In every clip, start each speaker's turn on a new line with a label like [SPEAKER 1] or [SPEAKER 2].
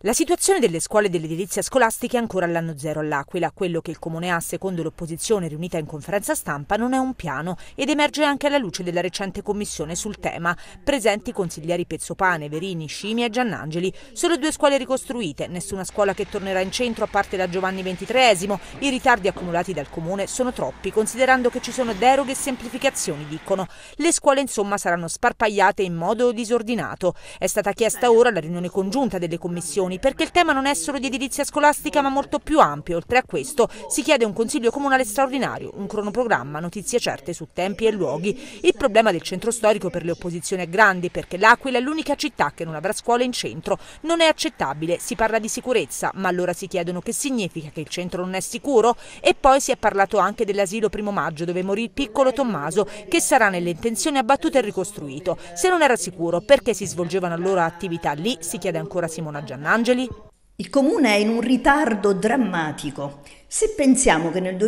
[SPEAKER 1] La situazione delle scuole dell'edilizia scolastica è ancora all'anno zero all'Aquila. Quello che il Comune ha, secondo l'opposizione riunita in conferenza stampa, non è un piano ed emerge anche alla luce della recente commissione sul tema. Presenti i consiglieri Pezzopane, Verini, Scimi e Giannangeli. Solo 2 scuole ricostruite, nessuna scuola che tornerà in centro a parte la Giovanni XXIII. I ritardi accumulati dal Comune sono troppi, considerando che ci sono deroghe e semplificazioni, dicono. Le scuole insomma saranno sparpagliate in modo disordinato. È stata chiesta ora la riunione congiunta delle commissioni, perché il tema non è solo di edilizia scolastica ma molto più ampio. Oltre a questo si chiede un consiglio comunale straordinario, un cronoprogramma, notizie certe su tempi e luoghi. Il problema del centro storico per le opposizioni è grande, perché l'Aquila è l'unica città che non avrà scuole in centro. Non è accettabile, si parla di sicurezza, ma allora si chiedono che significa che il centro non è sicuro? E poi si è parlato anche dell'asilo Primo Maggio, dove morì il piccolo Tommaso, che sarà nelle intenzioni abbattuto e ricostruito. Se non era sicuro, perché si svolgevano allora attività lì? Si chiede ancora Simona Giannangeli.
[SPEAKER 2] Il Comune è in un ritardo drammatico. Se pensiamo che nel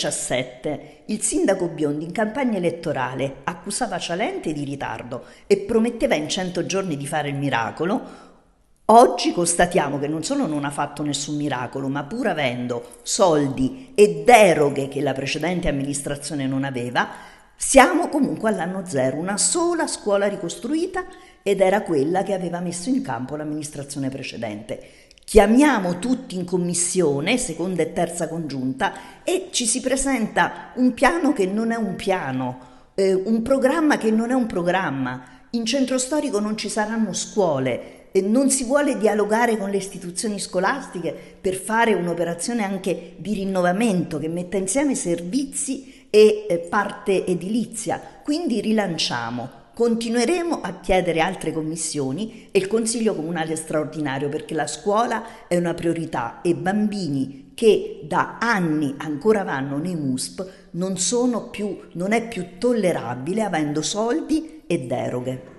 [SPEAKER 2] 2017 il sindaco Biondi in campagna elettorale accusava Cialente di ritardo e prometteva in 100 giorni di fare il miracolo, oggi constatiamo che non solo non ha fatto nessun miracolo, ma pur avendo soldi e deroghe che la precedente amministrazione non aveva, siamo comunque all'anno zero, una sola scuola ricostruita ed era quella che aveva messo in campo l'amministrazione precedente. Chiamiamo tutti in commissione, seconda e terza congiunta, e ci si presenta un piano che non è un piano, un programma che non è un programma. In centro storico non ci saranno scuole, non si vuole dialogare con le istituzioni scolastiche per fare un'operazione anche di rinnovamento che metta insieme servizi e parte edilizia. Quindi rilanciamo. Continueremo a chiedere altre commissioni e il Consiglio Comunale straordinario, perché la scuola è una priorità e bambini che da anni ancora vanno nei MUSP non è più tollerabile avendo soldi e deroghe.